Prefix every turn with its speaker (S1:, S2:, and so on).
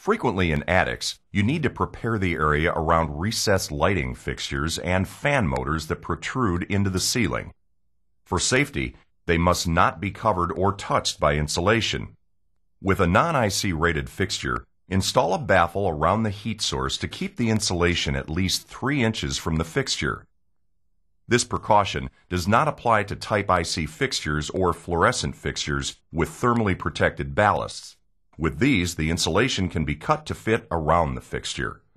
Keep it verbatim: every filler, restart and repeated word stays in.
S1: Frequently in attics, you need to prepare the area around recessed lighting fixtures and fan motors that protrude into the ceiling. For safety, they must not be covered or touched by insulation. With a non-I C rated fixture, install a baffle around the heat source to keep the insulation at least three inches from the fixture. This precaution does not apply to Type I C fixtures or fluorescent fixtures with thermally protected ballasts. With these, the insulation can be cut to fit around the fixture.